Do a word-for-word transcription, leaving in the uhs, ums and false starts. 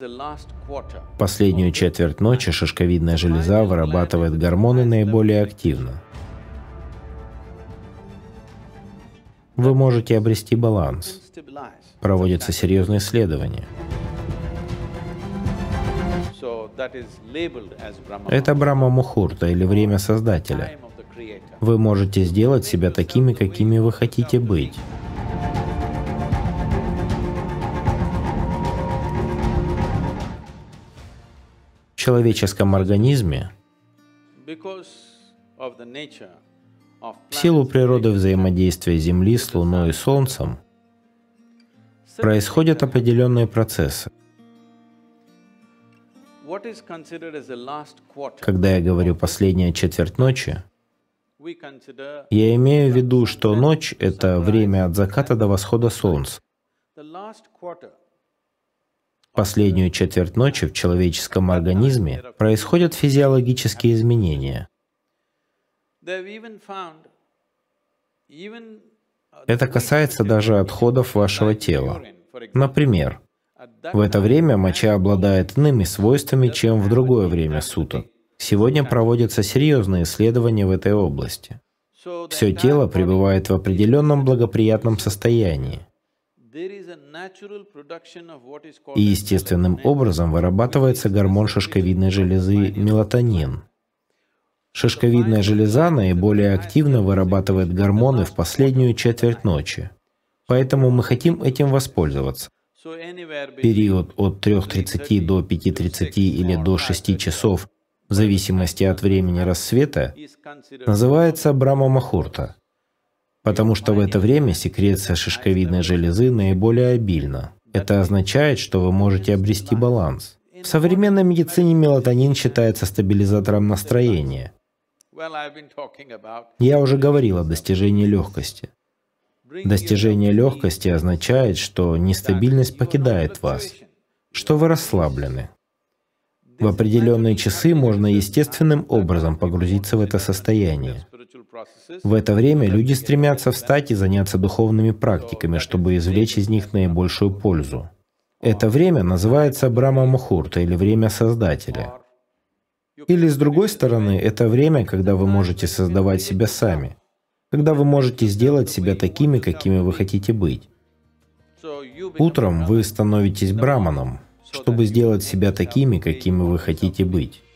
В последнюю четверть ночи шишковидная железа вырабатывает гормоны наиболее активно. Вы можете обрести баланс. Проводятся серьезные исследования. Это Брахма-мухурта или время Создателя. Вы можете сделать себя такими, какими вы хотите быть. В человеческом организме, в силу природы взаимодействия Земли с Луной и Солнцем, происходят определенные процессы. Когда я говорю «последняя четверть ночи», я имею в виду, что ночь — это время от заката до восхода Солнца. В последнюю четверть ночи в человеческом организме происходят физиологические изменения. Это касается даже отходов вашего тела. Например, в это время моча обладает иными свойствами, чем в другое время суток. Сегодня проводятся серьезные исследования в этой области. Все тело пребывает в определенном благоприятном состоянии. И естественным образом вырабатывается гормон шишковидной железы мелатонин. Шишковидная железа наиболее активно вырабатывает гормоны в последнюю четверть ночи. Поэтому мы хотим этим воспользоваться. Период от трёх тридцати до пяти тридцати или до шести часов, в зависимости от времени рассвета, называется Брахма-мухурта, потому что в это время секреция шишковидной железы наиболее обильна. Это означает, что вы можете обрести баланс. В современной медицине мелатонин считается стабилизатором настроения. Я уже говорил о достижении легкости. Достижение легкости означает, что нестабильность покидает вас, что вы расслаблены. В определенные часы можно естественным образом погрузиться в это состояние. В это время люди стремятся встать и заняться духовными практиками, чтобы извлечь из них наибольшую пользу. Это время называется Брахма-мухурта или время Создателя. Или, с другой стороны, это время, когда вы можете создавать себя сами, когда вы можете сделать себя такими, какими вы хотите быть. Утром вы становитесь браманом, чтобы сделать себя такими, какими вы хотите быть.